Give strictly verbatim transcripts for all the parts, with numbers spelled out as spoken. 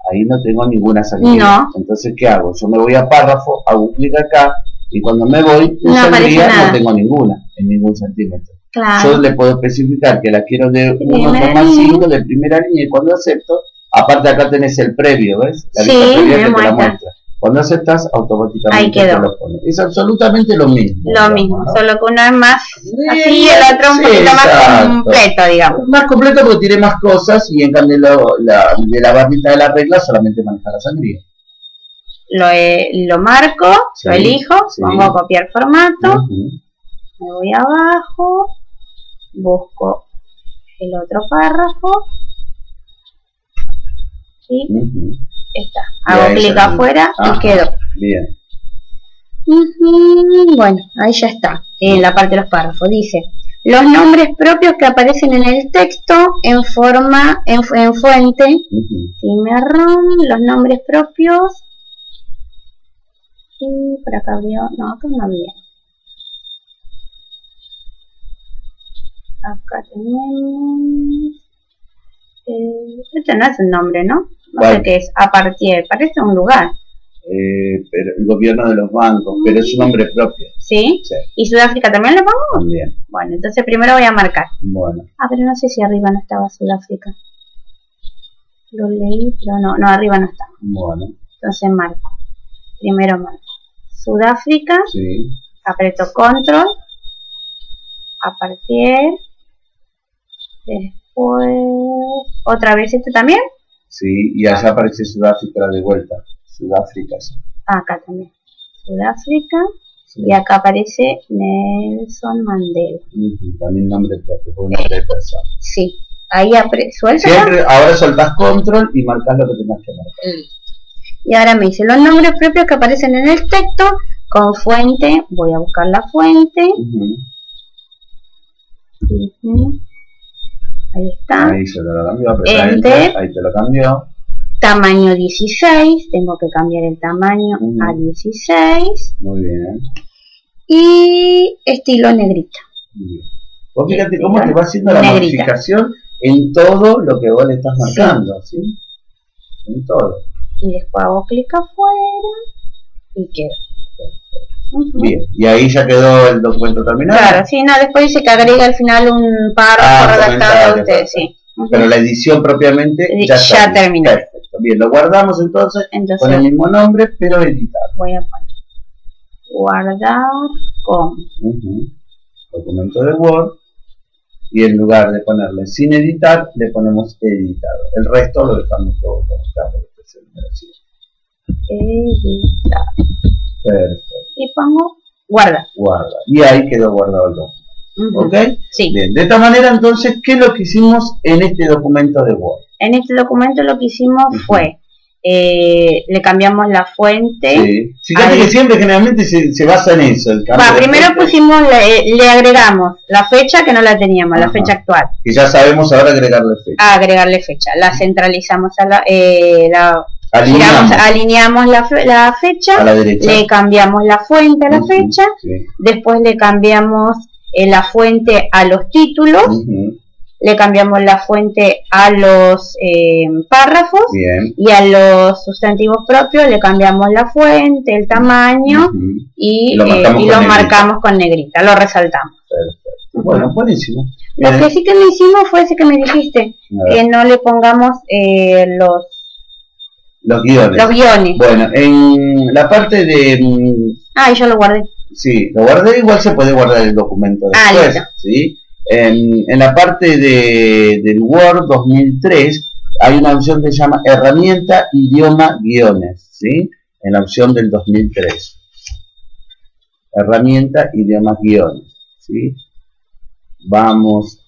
ahí no tengo ninguna sangría. No. Entonces, ¿qué hago? Yo me voy a párrafo, hago un clic acá, y cuando me voy, en No sangría aparece nada. no tengo ninguna, en ningún centímetro. Claro. Yo le puedo especificar que la quiero de uno Primera coma cinco línea. de primera línea, y cuando acepto, aparte acá tenés el previo, ¿ves? La Sí, vista previa me que te la muestra. muestra. Cuando aceptas, automáticamente Ahí quedó. te lo pone. Es absolutamente lo mismo. Lo digamos, mismo, ¿no? solo que uno es más Sí, así y el otro un sí, poquito más exacto. completo, digamos. Más completo porque tiene más cosas, y en cambio lo, la, de la barrita de la regla solamente maneja la sangría. Lo, eh, lo marco, Sí, lo elijo, sí. pongo copiar formato, Uh-huh. me voy abajo, busco el otro párrafo y Uh-huh. está. Y Hago ahí clic ya- afuera Ajá, y quedo. Bien. Ujú, bueno, ahí ya está, en la parte de los párrafos. Dice, los nombres propios que aparecen en el texto en forma, en, fu- en fuente, Uh-huh. cimarrón, los nombres propios. Y por acá abrió, no, acá no había. Acá tenemos... Eh, este no es un nombre, ¿no? No ¿Cuál? sé qué es, a partir, parece un lugar, Eh, pero el gobierno de los bancos, pero es un nombre propio. ¿sí? Sí, ¿Y Sudáfrica también lo pongo? también. Bueno, entonces primero voy a marcar. Bueno, Ah, pero no sé si arriba no estaba Sudáfrica. Lo leí, pero no, no, arriba no estaba. bueno, Entonces marco. Primero marco. Sudáfrica, sí. aprieto control, a partir, después, otra vez este también, Sí, y allá aparece Sudáfrica de vuelta. Sudáfrica, sí. acá también, Sudáfrica, Sí. y acá aparece Nelson Mandela. Ujú, también nombre propio, fue un nombre de persona. Sí, ahí apre suelta. Siempre, ahora soltás control y marcás lo que tengas que marcar. Y ahora me dice los nombres propios que aparecen en el texto con fuente, voy a buscar la fuente. Ujú. Ujú. Ahí está. Ahí se te lo cambió, apretá Enter. Enter, ahí te lo cambió. Tamaño dieciséis, tengo que cambiar el tamaño Ujú. a dieciséis. Muy bien, Y estilo negrita. muy bien. Vos fíjate cómo te va haciendo la Negrita. modificación en todo lo que vos le estás marcando, ¿sí? En todo. Y después hago clic afuera y quedo. Ujú. Bien, y ahí ya quedó el documento terminado. Claro, sí, no, después dice que agrega al final un párrafo Ah, redactado comentario, de ustedes, perfecto. sí. Ujú. Pero la edición propiamente ya, Ya está bien. terminó. Perfecto. Bien, lo guardamos entonces Entonces con el mismo nombre, pero editado. voy a poner guardar con. Ujú. Documento de Word, y en lugar de ponerle sin editar, le ponemos editado. El resto lo dejamos todo como está, porque es el número siete. Editar. Perfecto. Y pongo guarda. Guarda. Y ahí quedó guardado el documento. Ujú. ¿Ok? Sí. Bien. De esta manera, entonces, ¿qué es lo que hicimos en este documento de Word? En este documento lo que hicimos Ujú. fue, eh, le cambiamos la fuente. Sí. Fíjate Ahí. que siempre generalmente se, se basa en eso. El cambio Va, de primero fuente, pusimos, le, le agregamos la fecha que no la teníamos, la Ajá. fecha actual. que ya sabemos ahora agregarle fecha. A agregarle fecha. La centralizamos a la, eh, la Alineamos giramos, alineamos la, fe- la fecha, a la derecha. le cambiamos la fuente a la Ujú, fecha, sí. después le cambiamos eh, la fuente a los títulos, Ujú, le cambiamos la fuente a los eh, párrafos bien. y a los sustantivos propios le cambiamos la fuente, el tamaño Ujú, y, Y lo eh, marcamos y con lo negrita. marcamos con negrita, lo resaltamos. perfecto. Bueno, buenísimo. Lo Bien. que sí que no hicimos fue ese que me dijiste, A ver, que no le pongamos eh, los, los guiones. los guiones. Bueno, en la parte de... mm, Ah, yo lo guardé. sí, lo guardé, igual se puede guardar el documento Ah, después. listo. ¿Sí? En, en la parte de, del Word dos mil tres hay una opción que se llama Herramienta Idioma Guiones. ¿Sí? En la opción del dos mil tres. Herramienta Idiomas Guiones. ¿Sí? Vamos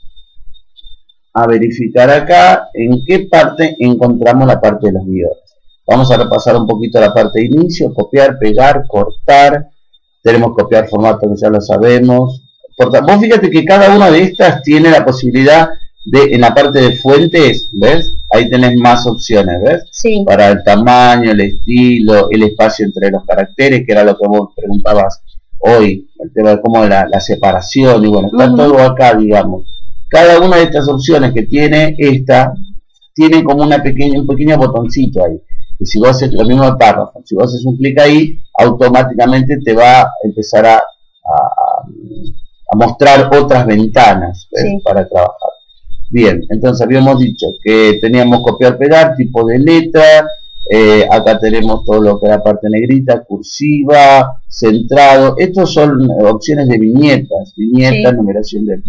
a verificar acá en qué parte encontramos la parte de los guiones. Vamos a repasar un poquito la parte de inicio, copiar, pegar, cortar. Tenemos copiar formato, que ya lo sabemos. Cortar. Vos fíjate que cada una de estas tiene la posibilidad de, en la parte de fuentes, ¿ves? Ahí tenés más opciones, ¿ves? Sí. Para el tamaño, el estilo, el espacio entre los caracteres, que era lo que vos preguntabas hoy, el tema de cómo la, la separación, y bueno, está Ujú. todo acá, digamos. Cada una de estas opciones que tiene esta, tiene como una pequeña, un pequeño botoncito ahí. que si vos haces lo mismo de párrafo, si vos haces un clic ahí, automáticamente te va a empezar a, a, a mostrar otras ventanas, sí, para trabajar. Bien, entonces habíamos dicho que teníamos copiar, pegar, tipo de letra, eh, acá tenemos todo lo que es la parte negrita, cursiva, centrado. Estos son opciones de viñetas, viñetas, sí, numeración de,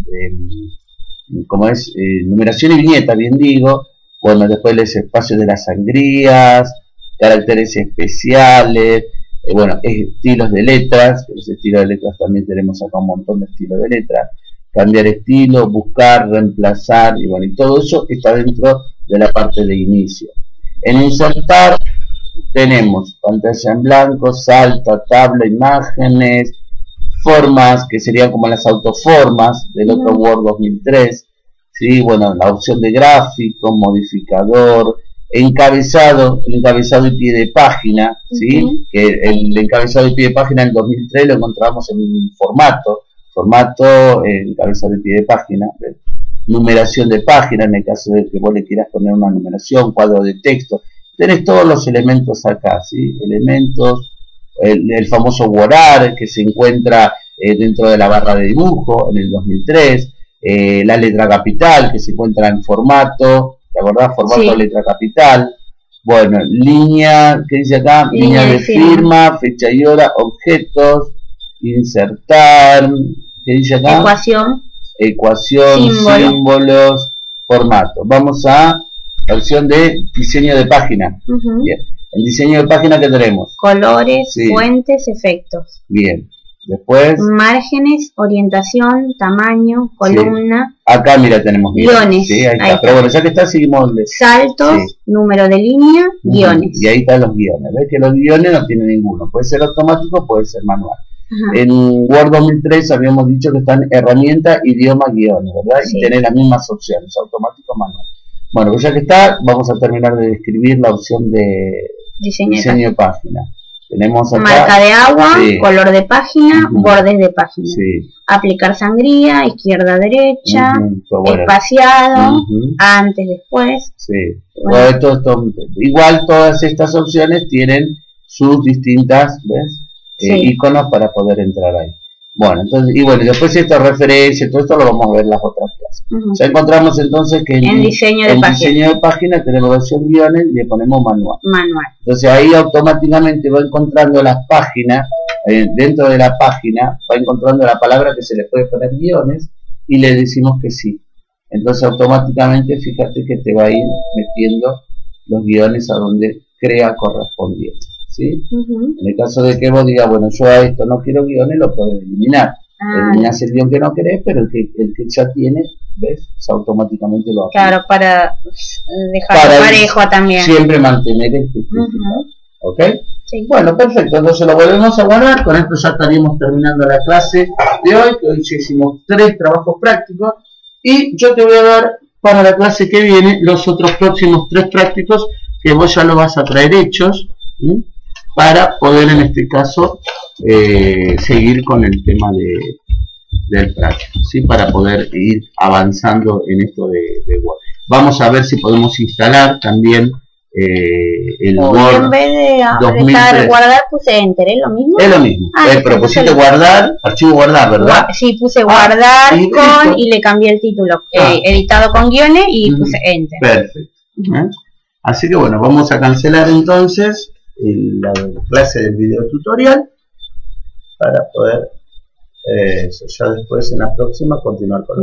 de como es, eh, numeración y viñeta, bien digo. Bueno, después los espacios de las sangrías, caracteres especiales, eh, bueno, estilos de letras, los estilos de letras también tenemos acá un montón de estilos de letras, cambiar estilo, buscar, reemplazar, y bueno, y todo eso está dentro de la parte de inicio. En insertar tenemos pantalla en blanco, salta, tabla, imágenes, formas, que serían como las autoformas del otro Word dos mil tres, ¿sí? Bueno, la opción de gráfico, modificador, encabezado, el encabezado y pie de página, ¿sí? Uh-huh. Que el encabezado y pie de página en dos mil tres lo encontramos en un formato, formato eh, encabezado y pie de página, ¿ves? Numeración de página, en el caso de que vos le quieras poner una numeración, cuadro de texto, tenés todos los elementos acá, ¿sí? Elementos, el, el famoso borrar que se encuentra eh, dentro de la barra de dibujo en el dos mil tres, eh, la letra capital que se encuentra en formato, ¿te acordás? Formato, sí, letra capital. Bueno, línea, ¿qué dice acá? Línea, línea de, de firma, firma, fecha y hora, objetos, insertar, ¿qué dice acá? Ecuación. Ecuación, símbolo, símbolos, formato. Vamos a la opción de diseño de página. Uh-huh. Bien. El diseño de página que tenemos. Colores, sí, fuentes, efectos. Bien. Después. Márgenes, orientación, tamaño, columna. Sí. Acá, mira, tenemos guiones. Sí, ahí, ahí está. está. Pero bueno, ya que está, seguimos. Saltos, sí, número de línea, uh-huh, guiones. Y ahí están los guiones. ¿Ves que los guiones no tienen ninguno? Puede ser automático, puede ser manual. Uh-huh. En Word dos mil tres habíamos dicho que están herramienta, idioma, guiones, ¿verdad? Sí. Y tener las mismas opciones, automático, manual. Bueno, pues ya que está, vamos a terminar de describir la opción de diseño, diseño de página. Tenemos acá, marca de agua, sí, color de página, uh-huh, bordes de página. Sí. Aplicar sangría, izquierda, derecha, uh-huh, bueno, espaciado, uh-huh, antes, después. Sí. Bueno. Todo esto, igual todas estas opciones tienen sus distintas, ¿ves? Sí. Eh, iconos para poder entrar ahí. Bueno, entonces, y bueno, después esta referencia, todo esto lo vamos a ver en las otras clases. Uh-huh. Ya encontramos entonces que en, en diseño de en página, diseño de página tenemos versión guiones y le ponemos manual. Manual. Entonces ahí automáticamente va encontrando las páginas, eh, dentro de la página va encontrando la palabra que se le puede poner guiones y le decimos que sí. Entonces automáticamente fíjate que te va a ir metiendo los guiones a donde crea correspondiente. ¿Sí? Uh-huh. En el caso de que vos digas, bueno, yo a esto no quiero guiones, lo podés eliminar. Ah. Eliminás el guión que no querés, pero el que, el que ya tiene, ¿ves? O automáticamente lo hace. Claro, para dejarlo parejo también. Siempre mantener el justificado. Uh-huh. ¿Ok? Sí. Bueno, perfecto. Entonces lo volvemos a guardar. Con esto ya estaríamos terminando la clase de hoy, que hoy ya hicimos tres trabajos prácticos. Y yo te voy a dar para la clase que viene los otros próximos tres prácticos que vos ya lo vas a traer hechos. ¿Sí? Para poder en este caso eh, seguir con el tema de, del práctico, ¿sí? Para poder ir avanzando en esto de, de Word. Vamos a ver si podemos instalar también eh, el o Word. En vez de apretar guardar puse enter, ¿es lo mismo? Es lo mismo, ah, eh, pero pusiste guardar, archivo guardar, ¿verdad? Sí, puse guardar ah, y con y le cambié el título, ah. eh, editado con guiones y uh-huh, puse enter. Perfecto. ¿Eh? Así que bueno, vamos a cancelar entonces la clase del video tutorial para poder eh, ya después en la próxima continuar con